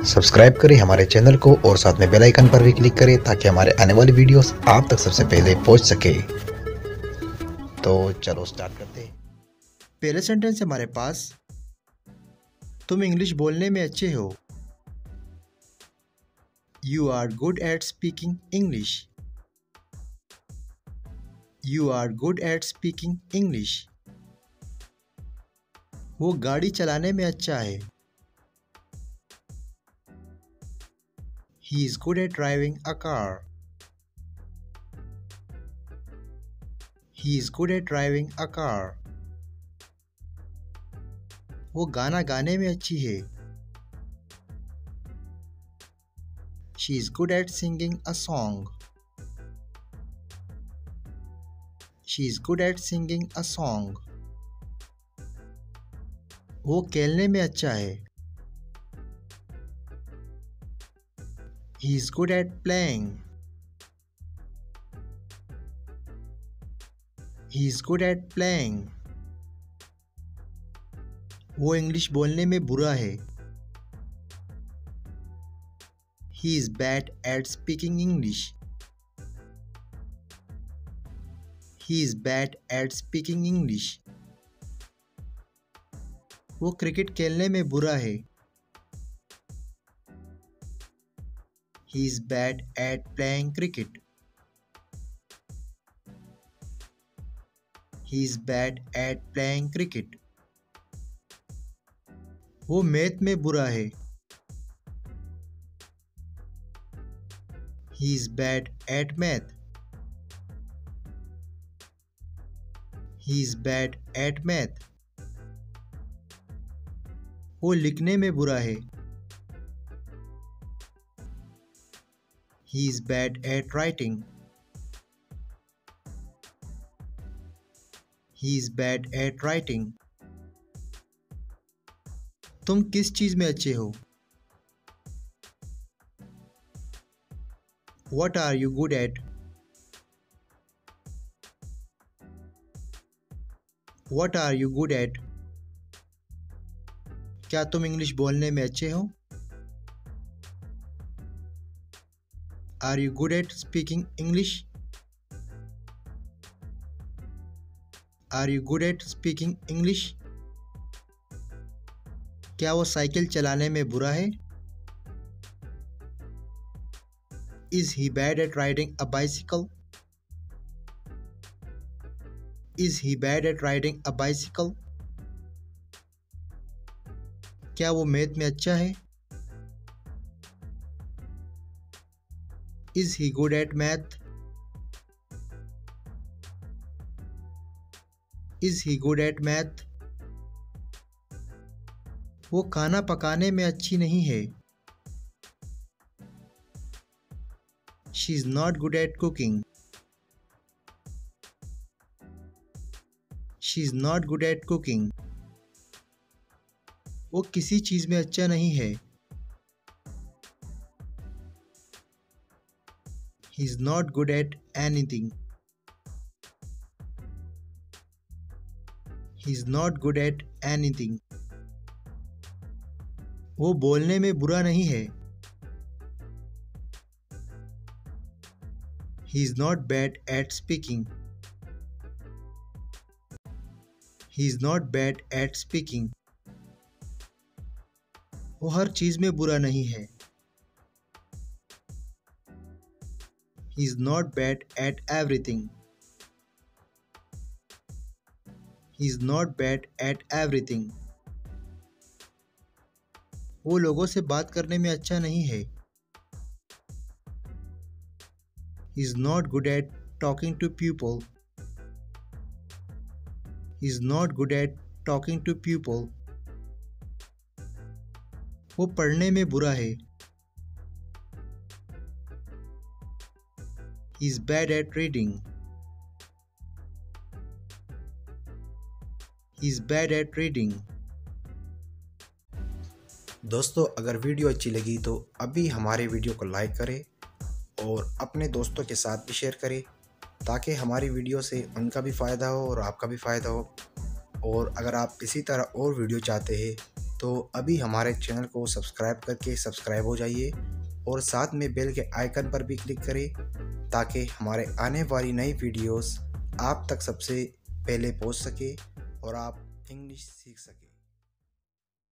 Subscribe करें हमारे channel को और साथ में बेल आइकन पर भी क्लिक करें ताकि हमारे आने वाली वीडियोस आप तक सबसे पहले पहुंच सके। तो चलो स्टार्ट करते हैं। पहले सेंटेंस हमारे पास, तुम इंग्लिश बोलने में अच्छे हो। You are good at speaking English. You are good at speaking English. वो गाड़ी चलाने में अच्छा है। He is good at driving a car. He is good at driving a car. वो गाना गाने में अच्छी है। She is good at singing a song. She is good at singing a song. वो खेलने में अच्छा है। He is good at playing. He is good at playing. वो इंग्लिश बोलने में बुरा है। He is bad at speaking English. He is bad at speaking English. वो क्रिकेट खेलने में बुरा है। He is bad at playing cricket. He is bad at playing cricket. वो मैथ में बुरा है। He is bad at math. He is bad at math. वो लिखने में बुरा है। He is bad at writing. He is bad at writing. तुम किस चीज में अच्छे हो? What are you good at? What are you good at? क्या तुम इंग्लिश बोलने में अच्छे हो? Are you good at speaking English? Are you good at speaking English? क्या वो साइकिल चलाने में बुरा है? Is he bad at riding a bicycle? Is he bad at riding a bicycle? क्या वो मैथ में अच्छा है? Is he good at math? Is he good at math? वो खाना पकाने में अच्छी नहीं है। She is not good at cooking. She is not good at cooking. वो किसी चीज में अच्छा नहीं है। He is not good at anything. He is not good at anything. वो बोलने में बुरा नहीं है। He is not bad at speaking. He is not bad at speaking. वो हर चीज में बुरा नहीं है। He is not bad at everything. He is not bad at everything. वो लोगों से बात करने में अच्छा नहीं है। He is not good at talking to people. He is not good at talking to people. वो पढ़ने में बुरा है। He is bad at reading. He is bad at reading. दोस्तों, अगर वीडियो अच्छी लगी तो अभी हमारे वीडियो को लाइक करें और अपने दोस्तों के साथ भी शेयर करें ताकि हमारी वीडियो से उनका भी फ़ायदा हो और आपका भी फ़ायदा हो। और अगर आप इसी तरह और वीडियो चाहते हैं तो अभी हमारे चैनल को सब्सक्राइब करके सब्सक्राइब हो जाइए और साथ में बेल के आइकन पर भी क्लिक करें ताकि हमारे आने वाली नई वीडियोस आप तक सबसे पहले पहुंच सके और आप इंग्लिश सीख सकें।